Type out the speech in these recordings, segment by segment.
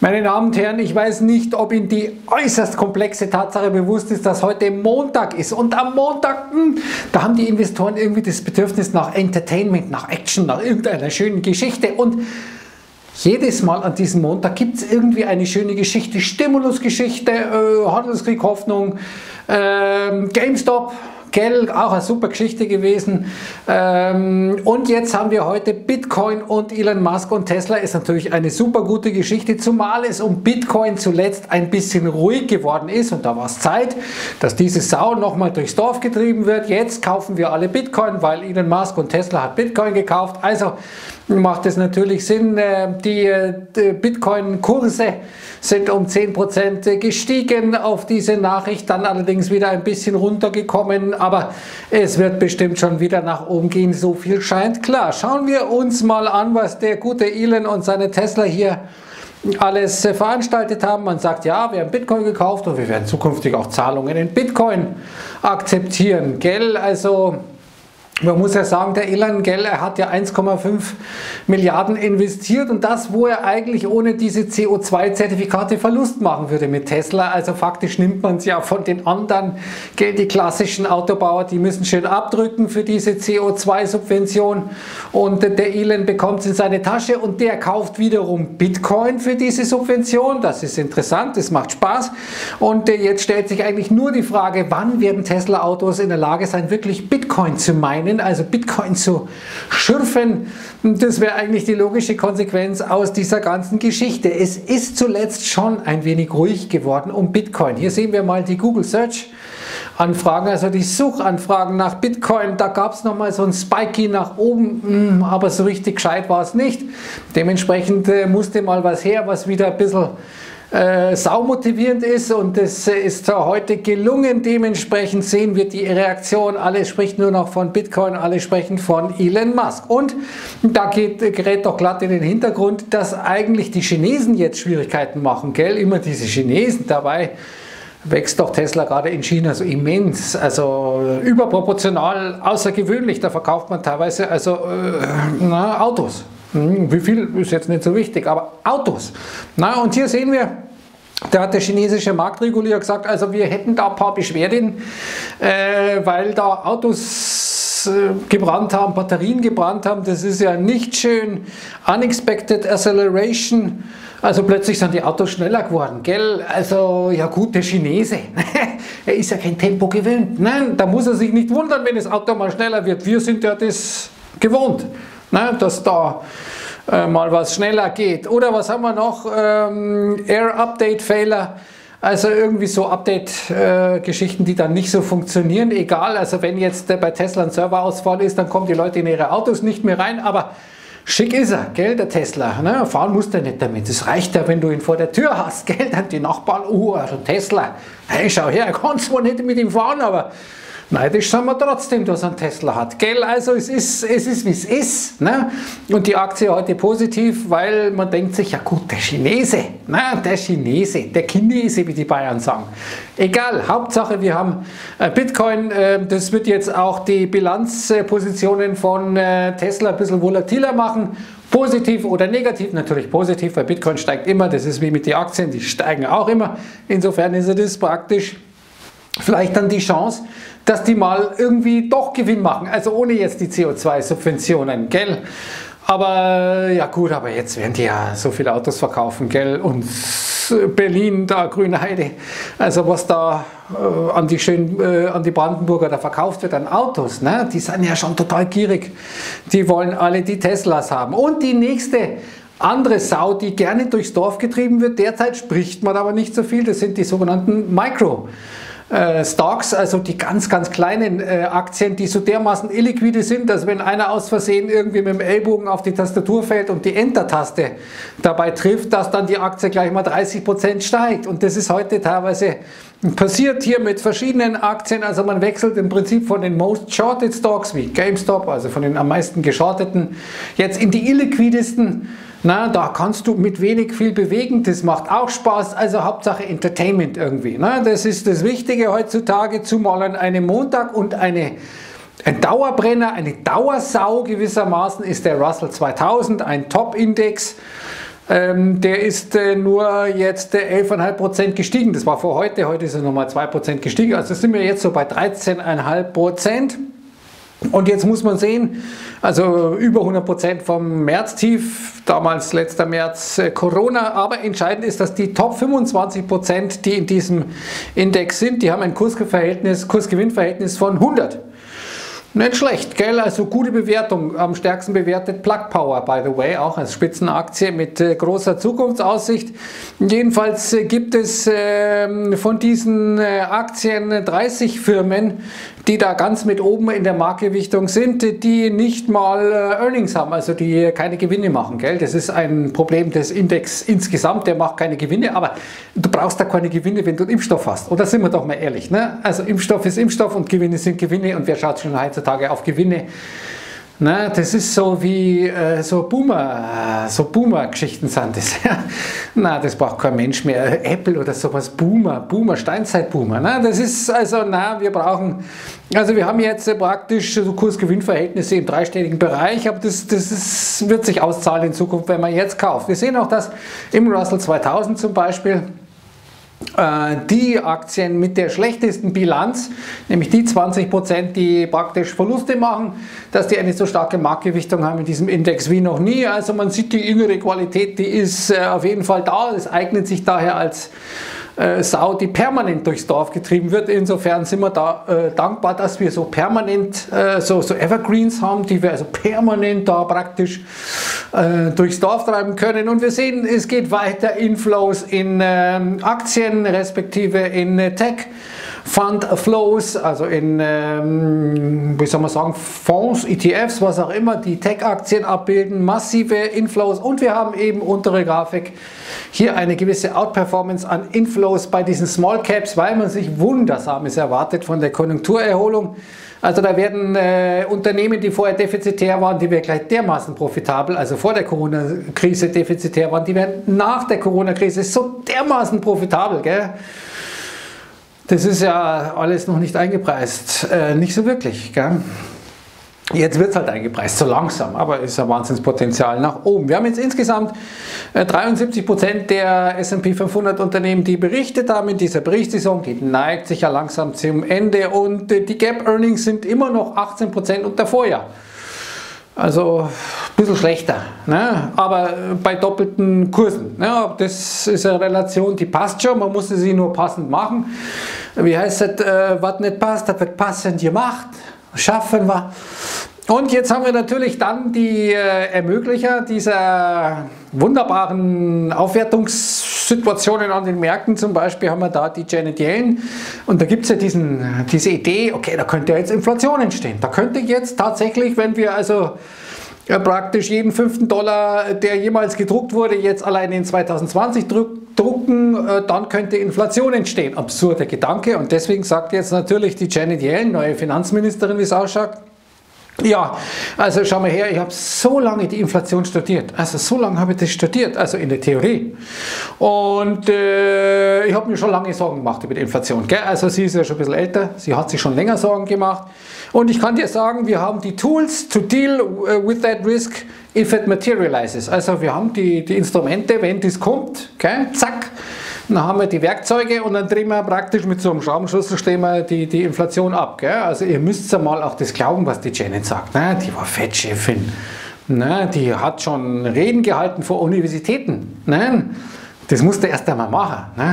Meine Damen und Herren, ich weiß nicht, ob Ihnen die äußerst komplexe Tatsache bewusst ist, dass heute Montag ist. Und am Montag, da haben die Investoren irgendwie das Bedürfnis nach Entertainment, nach Action, nach irgendeiner schönen Geschichte. Und jedes Mal an diesem Montag gibt es irgendwie eine schöne Geschichte, Stimulusgeschichte, Handelskrieg, Hoffnung, GameStop. Gell, auch eine super Geschichte gewesen. Und jetzt haben wir heute Bitcoin und Elon Musk und Tesla. Ist natürlich eine super gute Geschichte, zumal es um Bitcoin zuletzt ein bisschen ruhig geworden ist. Und da war es Zeit, dass diese Sau nochmal durchs Dorf getrieben wird. Jetzt kaufen wir alle Bitcoin, weil Elon Musk und Tesla hat Bitcoin gekauft. Also macht es natürlich Sinn, die Bitcoin-Kurse sind um 10% gestiegen auf diese Nachricht, dann allerdings wieder ein bisschen runtergekommen, aber es wird bestimmt schon wieder nach oben gehen, so viel scheint klar. Schauen wir uns mal an, was der gute Elon und seine Tesla hier alles veranstaltet haben. Man sagt, ja, wir haben Bitcoin gekauft und wir werden zukünftig auch Zahlungen in Bitcoin akzeptieren, gell, also man muss ja sagen, der Elon, gell, er hat ja 1,5 Milliarden investiert und das, wo er eigentlich ohne diese CO2-Zertifikate Verlust machen würde mit Tesla. Also faktisch nimmt man es ja von den anderen, gell, die klassischen Autobauer, die müssen schön abdrücken für diese CO2-Subvention und der Elon bekommt es in seine Tasche und der kauft wiederum Bitcoin für diese Subvention. Das ist interessant, das macht Spaß und jetzt stellt sich eigentlich nur die Frage, wann werden Tesla-Autos in der Lage sein, wirklich Bitcoin zu meinen, also Bitcoin zu schürfen. Das wäre eigentlich die logische Konsequenz aus dieser ganzen Geschichte. Es ist zuletzt schon ein wenig ruhig geworden um Bitcoin. Hier sehen wir mal die Google Search Anfragen, also die Suchanfragen nach Bitcoin. Da gab es nochmal so ein Spiky nach oben, aber so richtig gescheit war es nicht. Dementsprechend musste mal was her, was wieder ein bisschen saumotivierend ist und das ist heute gelungen. Dementsprechend sehen wir die Reaktion, alle sprechen nur noch von Bitcoin, alle sprechen von Elon Musk und da gerät doch glatt in den Hintergrund, dass eigentlich die Chinesen jetzt Schwierigkeiten machen, gell? Immer diese Chinesen, dabei wächst doch Tesla gerade in China so immens, also überproportional, außergewöhnlich, da verkauft man teilweise also Autos. Wie viel ist jetzt nicht so wichtig, aber Autos. Na, und hier sehen wir, da hat der chinesische Marktregulierer gesagt, also wir hätten da ein paar Beschwerden, weil da Autos gebrannt haben, Batterien gebrannt haben. Das ist ja nicht schön. Unexpected Acceleration. Also plötzlich sind die Autos schneller geworden, gell? Also, ja gut, der Chinese, er ist ja kein Tempo gewöhnt. Nein, da muss er sich nicht wundern, wenn das Auto mal schneller wird. Wir sind ja das gewohnt. Ne, dass da mal was schneller geht. Oder was haben wir noch? Air-Update-Fehler. Also irgendwie so Update-Geschichten, die dann nicht so funktionieren. Egal, also wenn jetzt bei Tesla ein Serverausfall ist, dann kommen die Leute in ihre Autos nicht mehr rein. Aber schick ist er, gell, der Tesla. Ne? Fahren muss der nicht damit. Es reicht ja, wenn du ihn vor der Tür hast, gell, dann die Nachbarn, also Tesla. Hey, schau her, er kann zwar nicht mit ihm fahren, aber neidisch sind wir trotzdem, dass er einen Tesla hat, gell? Also es ist wie es ist, ne? Und die Aktie heute positiv, weil man denkt sich, ja gut, der Chinese, ne? Der Chinese, der Chinese, wie die Bayern sagen. Egal, Hauptsache wir haben Bitcoin, das wird jetzt auch die Bilanzpositionen von Tesla ein bisschen volatiler machen. Positiv oder negativ, natürlich positiv, weil Bitcoin steigt immer, das ist wie mit den Aktien, die steigen auch immer. Insofern ist es praktisch vielleicht dann die Chance, dass die mal irgendwie doch Gewinn machen, also ohne jetzt die CO2-Subventionen, gell? Aber ja gut, aber jetzt werden die ja so viele Autos verkaufen, gell? Und Berlin, da Grünheide, also was da an die Brandenburger da verkauft wird an Autos, ne? Die sind ja schon total gierig, die wollen alle die Teslas haben. Und die nächste andere Sau, die gerne durchs Dorf getrieben wird, derzeit spricht man aber nicht so viel, das sind die sogenannten Stocks, also die ganz kleinen Aktien, die so dermaßen illiquide sind, dass wenn einer aus Versehen irgendwie mit dem Ellbogen auf die Tastatur fällt und die Enter-Taste dabei trifft, dass dann die Aktie gleich mal 30% steigt. Und das ist heute teilweise passiert hier mit verschiedenen Aktien. Also man wechselt im Prinzip von den Most Shorted Stocks wie GameStop, also von den am meisten geschorteten, jetzt in die illiquidesten. Na, da kannst du mit wenig viel bewegen, das macht auch Spaß, also Hauptsache Entertainment irgendwie. Na, das ist das Wichtige heutzutage, zumal an einem Montag und ein Dauerbrenner, eine Dauersau gewissermaßen ist der Russell 2000, ein Top-Index. Der ist nur jetzt 11,5% gestiegen. Das war vor heute. Heute ist er nochmal 2% gestiegen. Also sind wir jetzt so bei 13,5%. Und jetzt muss man sehen, also über 100% vom Märztief, damals letzter März Corona, aber entscheidend ist, dass die Top 25%, die in diesem Index sind, die haben ein Kursgewinnverhältnis von 100. Nicht schlecht, gell? Also gute Bewertung, am stärksten bewertet Plug Power, by the way, auch als Spitzenaktie mit großer Zukunftsaussicht. Jedenfalls gibt es von diesen Aktien 30 Firmen, die da ganz mit oben in der Marktgewichtung sind, die nicht mal Earnings haben, also die keine Gewinne machen, gell? Das ist ein Problem des Index insgesamt, der macht keine Gewinne, aber du brauchst da keine Gewinne, wenn du einen Impfstoff hast. Oder sind wir doch mal ehrlich, ne? Also Impfstoff ist Impfstoff und Gewinne sind Gewinne und wer schaut schon heutzutage auf Gewinne? Na, das ist so wie so Boomer-Geschichten sind das. Na, das braucht kein Mensch mehr. Apple oder sowas, Boomer, Steinzeit-Boomer. Na, das ist also, wir haben jetzt praktisch so Kursgewinnverhältnisse im dreistelligen Bereich, aber das wird sich auszahlen in Zukunft, wenn man jetzt kauft. Wir sehen auch, dass im Russell 2000 zum Beispiel die Aktien mit der schlechtesten Bilanz, nämlich die 20%, die praktisch Verluste machen, dass die eine so starke Marktgewichtung haben in diesem Index wie noch nie. Also man sieht, die innere Qualität, die ist auf jeden Fall da. Es eignet sich daher als Sau, die permanent durchs Dorf getrieben wird. Insofern sind wir da dankbar, dass wir so permanent so Evergreens haben, die wir also permanent da praktisch durchs Dorf treiben können. Und wir sehen, es geht weiter Inflows in Aktien, respektive in Tech. Fund Flows, also in, wie soll man sagen, Fonds, ETFs, was auch immer, die Tech-Aktien abbilden, massive Inflows und wir haben eben untere Grafik hier eine gewisse Outperformance an Inflows bei diesen Small Caps, weil man sich Wundersames erwartet von der Konjunkturerholung. Also da werden Unternehmen, die vorher defizitär waren, die werden gleich dermaßen profitabel, also vor der Corona-Krise defizitär waren, die werden nach der Corona-Krise so dermaßen profitabel, gell? Das ist ja alles noch nicht eingepreist, nicht so wirklich, gell? Jetzt wird es halt eingepreist, so langsam, aber es ist ein Wahnsinnspotenzial nach oben. Wir haben jetzt insgesamt 73% der S&P 500 Unternehmen, die berichtet haben in dieser Berichtssaison. Die neigt sich ja langsam zum Ende und die Gap Earnings sind immer noch 18% unter Vorjahr. Also ein bisschen schlechter, ne? Aber bei doppelten Kursen. Ne? Das ist eine Relation, die passt schon, man musste sie nur passend machen. Wie heißt es, was nicht passt, das wird passend gemacht. Schaffen wir. Und jetzt haben wir natürlich dann die Ermöglicher dieser wunderbaren Aufwertungssituationen an den Märkten. Zum Beispiel haben wir da die Janet Yellen und da gibt es ja diese Idee, okay, da könnte ja jetzt Inflation entstehen. Da könnte jetzt tatsächlich, wenn wir also praktisch jeden $5, der jemals gedruckt wurde, jetzt allein in 2020 drucken, dann könnte Inflation entstehen. Absurder Gedanke und deswegen sagt jetzt natürlich die Janet Yellen, neue Finanzministerin, wie es ausschaut, ja, also schau mal her, ich habe so lange die Inflation studiert, also so lange habe ich das studiert, also in der Theorie und ich habe mir schon lange Sorgen gemacht über die Inflation, gell? Also sie ist ja schon ein bisschen älter, sie hat sich schon länger Sorgen gemacht und ich kann dir sagen, wir haben die Tools to deal with that risk if it materializes, also wir haben die Instrumente, wenn das kommt, okay? Zack. Dann haben wir die Werkzeuge und dann drehen wir praktisch mit so einem Schraubenschlüssel die Inflation ab. Gell? Also ihr müsst ja mal auch das glauben, was die Janet sagt. Ne? Die war Fettchefin. Ne? Die hat schon Reden gehalten vor Universitäten. Ne? Das musste erst einmal machen. Ne?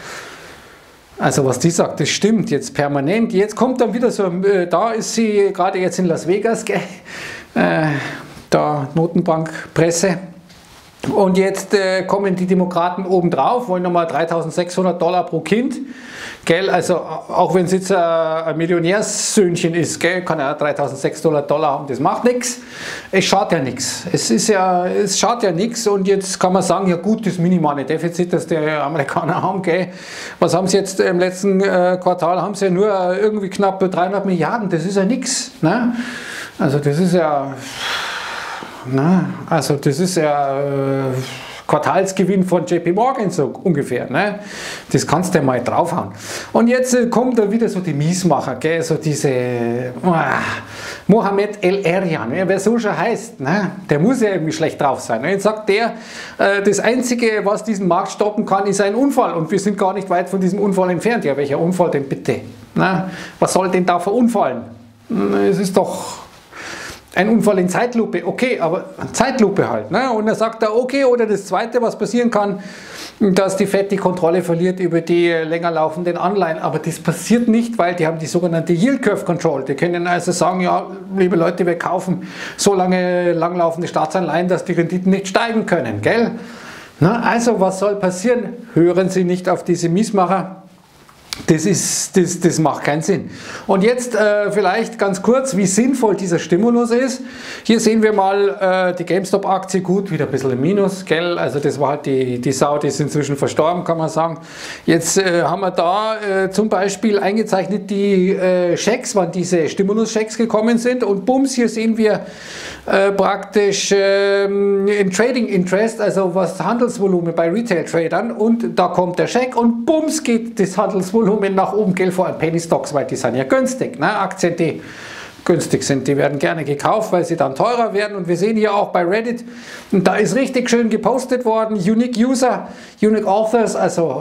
Also was die sagt, das stimmt jetzt permanent. Jetzt kommt dann wieder so, da ist sie gerade jetzt in Las Vegas, gell? Da Notenbankpresse. Und jetzt kommen die Demokraten obendrauf, wollen nochmal $3.600 pro Kind. Gell? Also auch wenn es jetzt ein Millionärssöhnchen ist, gell? Kann er $3.600 haben, das macht nichts. Es schadet ja nichts. Es schadet ja nichts und jetzt kann man sagen, ja gut, das minimale Defizit, das die Amerikaner haben, gell? Was haben sie jetzt im letzten Quartal? Haben sie ja nur irgendwie knapp 300 Milliarden, das ist ja nichts. Ne? Also das ist ja... Na, also das ist ja Quartalsgewinn von JP Morgan so ungefähr. Ne? Das kannst du mal draufhauen. Und jetzt kommt da wieder so die Miesmacher, gell? So diese Mohamed El-Erian, wer so schon heißt, ne? Der muss ja irgendwie schlecht drauf sein. Ne? Jetzt sagt der, das Einzige, was diesen Markt stoppen kann, ist ein Unfall und wir sind gar nicht weit von diesem Unfall entfernt. Ja, welcher Unfall denn bitte? Ne? Was soll denn da verunfallen? Es ist doch ein Unfall in Zeitlupe, okay, aber Zeitlupe halt. Ne? Und er sagt da, okay, oder das Zweite, was passieren kann, dass die Fed die Kontrolle verliert über die länger laufenden Anleihen. Aber das passiert nicht, weil die haben die sogenannte Yield Curve Control. Die können also sagen, ja, liebe Leute, wir kaufen so lange langlaufende Staatsanleihen, dass die Renditen nicht steigen können, gell? Na, also, was soll passieren? Hören Sie nicht auf diese Miesmacher. Das macht keinen Sinn. Und jetzt vielleicht ganz kurz, wie sinnvoll dieser Stimulus ist. Hier sehen wir mal die GameStop-Aktie, gut, wieder ein bisschen im Minus, gell? Also das war halt die Sau, die ist inzwischen verstorben, kann man sagen. Jetzt haben wir da zum Beispiel eingezeichnet die Schecks, wann diese Stimulus-Schecks gekommen sind. Und bums, hier sehen wir praktisch im Trading Interest, also was Handelsvolumen bei Retail-Tradern. Und da kommt der Scheck und bums geht das Handelsvolumen nach oben, Geld vor allem Penny Stocks, weil die sind ja günstig. Ne? Aktien, die günstig sind, die werden gerne gekauft, weil sie dann teurer werden. Und wir sehen hier auch bei Reddit, und da ist richtig schön gepostet worden, Unique User, Unique Authors, also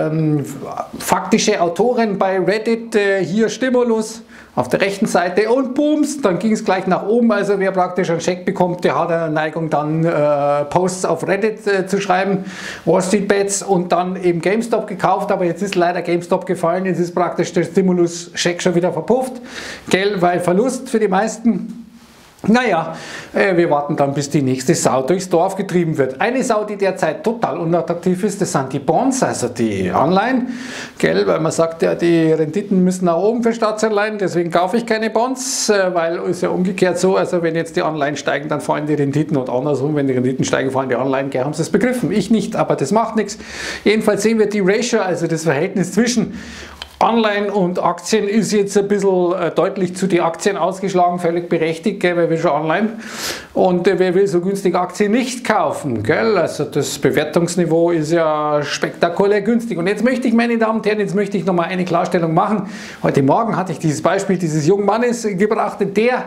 faktische Autoren bei Reddit, hier Stimulus auf der rechten Seite und booms, dann ging es gleich nach oben. Also wer praktisch einen Scheck bekommt, der hat eine Neigung dann Posts auf Reddit zu schreiben, Wall Street Bets und dann eben GameStop gekauft, aber jetzt ist leider GameStop gefallen, jetzt ist praktisch der Stimulus-Scheck schon wieder verpufft, gell, weil Verlust für die meisten. Naja, wir warten dann, bis die nächste Sau durchs Dorf getrieben wird. Eine Sau, die derzeit total unattraktiv ist, das sind die Bonds, also die Anleihen, gell, weil man sagt ja, die Renditen müssen nach oben für Staatsanleihen, deswegen kaufe ich keine Bonds, weil es ja umgekehrt so, also wenn jetzt die Anleihen steigen, dann fallen die Renditen und andersrum, wenn die Renditen steigen, fallen die Anleihen, gell, haben sie es begriffen. Ich nicht, aber das macht nichts. Jedenfalls sehen wir die Ratio, also das Verhältnis zwischen Anleihen und Aktien ist jetzt ein bisschen deutlich zu den Aktien ausgeschlagen, völlig berechtigt, gell, wer will schon Anleihen und wer will so günstig Aktien nicht kaufen, gell? Also das Bewertungsniveau ist ja spektakulär günstig. Und jetzt möchte ich, meine Damen und Herren, jetzt möchte ich nochmal eine Klarstellung machen. Heute Morgen hatte ich dieses Beispiel dieses jungen Mannes gebracht, der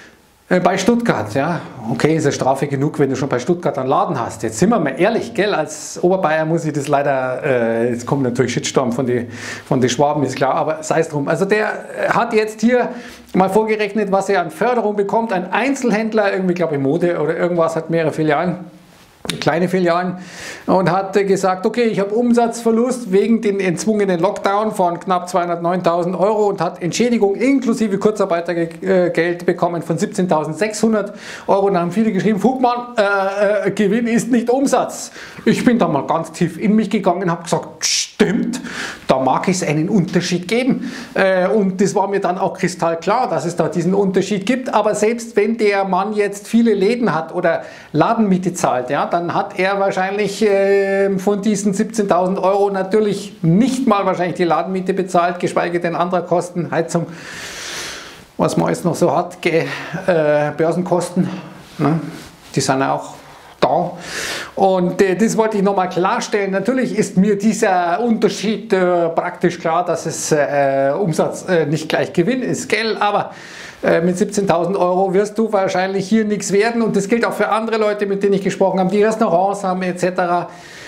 bei Stuttgart, ja, okay, ist ja Strafe genug, wenn du schon bei Stuttgart einen Laden hast. Jetzt sind wir mal ehrlich, gell, als Oberbayer muss ich das leider, jetzt kommt natürlich Shitstorm von den Schwaben, ist klar, aber sei es drum. Also der hat jetzt hier mal vorgerechnet, was er an Förderung bekommt. Ein Einzelhändler, irgendwie glaube ich Mode oder irgendwas, hat mehrere Filialen, kleine Filialen, und hat gesagt, okay, ich habe Umsatzverlust wegen den entzwungenen Lockdown von knapp 209.000 € und hat Entschädigung inklusive Kurzarbeitergeld bekommen von 17.600 €. Da haben viele geschrieben, Fugmann, Gewinn ist nicht Umsatz. Ich bin da mal ganz tief in mich gegangen und habe gesagt, stimmt, da mag es einen Unterschied geben. Und das war mir dann auch kristallklar, dass es da diesen Unterschied gibt. Aber selbst wenn der Mann jetzt viele Läden hat oder Ladenmiete zahlt, ja, dann hat er wahrscheinlich von diesen 17.000 € natürlich nicht mal wahrscheinlich die Ladenmiete bezahlt, geschweige denn andere Kosten, Heizung, was man alles noch so hat, Börsenkosten, ne? Die sind auch da. Und das wollte ich nochmal klarstellen. Natürlich ist mir dieser Unterschied praktisch klar, dass es Umsatz nicht gleich Gewinn ist, gell? Aber mit 17.000 € wirst du wahrscheinlich hier nichts werden, und das gilt auch für andere Leute, mit denen ich gesprochen habe, die Restaurants haben etc.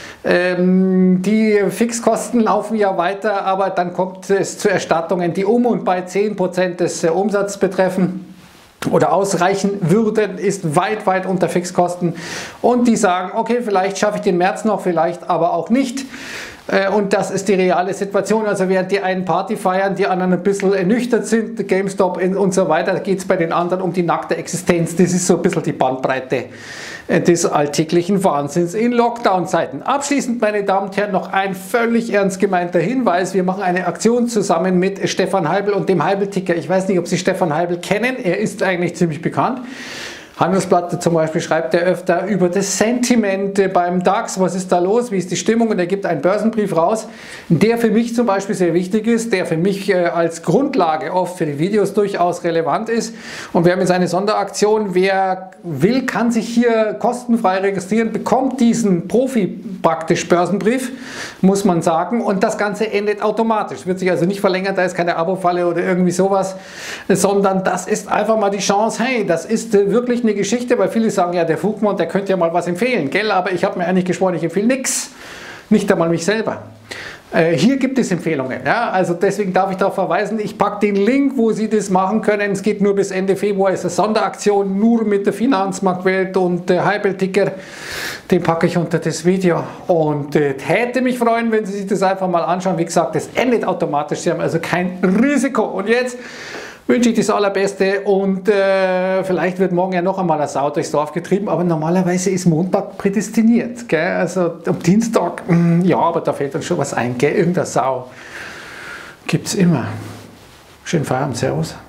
Die Fixkosten laufen ja weiter, aber dann kommt es zu Erstattungen, die und bei 10% des Umsatzes betreffen oder ausreichen würden, ist weit, weit unter Fixkosten, und die sagen, okay, vielleicht schaffe ich den März noch, vielleicht aber auch nicht. Und das ist die reale Situation. Also während die einen Party feiern, die anderen ein bisschen ernüchtert sind, GameStop und so weiter, geht es bei den anderen um die nackte Existenz. Das ist so ein bisschen die Bandbreite des alltäglichen Wahnsinns in Lockdown-Zeiten. Abschließend, meine Damen und Herren, noch ein völlig ernst gemeinter Hinweis. Wir machen eine Aktion zusammen mit Stefan Heibel und dem Heibel-Ticker. Ich weiß nicht, ob Sie Stefan Heibel kennen. Er ist eigentlich ziemlich bekannt. Handelsblatt zum Beispiel schreibt er öfter über das Sentiment beim DAX, was ist da los, wie ist die Stimmung, und er gibt einen Börsenbrief raus, der für mich zum Beispiel sehr wichtig ist, der für mich als Grundlage oft für die Videos durchaus relevant ist, und wir haben jetzt eine Sonderaktion. Wer will, kann sich hier kostenfrei registrieren, bekommt diesen Profi praktisch Börsenbrief, muss man sagen, und das Ganze endet automatisch, wird sich also nicht verlängern, da ist keine Abo-Falle oder irgendwie sowas, sondern das ist einfach mal die Chance, hey, das ist wirklich eine Geschichte, weil viele sagen, ja, der Vogtmann, der könnte ja mal was empfehlen, gell? Aber ich habe mir eigentlich geschworen, ich empfehle nichts, nicht einmal mich selber. Hier gibt es Empfehlungen, ja? Also deswegen darf ich darauf verweisen, ich packe den Link, wo Sie das machen können. Es geht nur bis Ende Februar, ist eine Sonderaktion, nur mit der Finanzmarktwelt und Highball-Ticker, den packe ich unter das Video, und hätte mich freuen, wenn Sie sich das einfach mal anschauen. Wie gesagt, das endet automatisch, Sie haben also kein Risiko. Und jetzt wünsche ich das Allerbeste, und vielleicht wird morgen ja noch einmal eine Sau durchs Dorf getrieben, aber normalerweise ist Montag prädestiniert, gell? Also am Dienstag, ja, aber da fällt uns schon was ein, gell? Irgendeine Sau gibt es immer. Schönen Feierabend, Servus.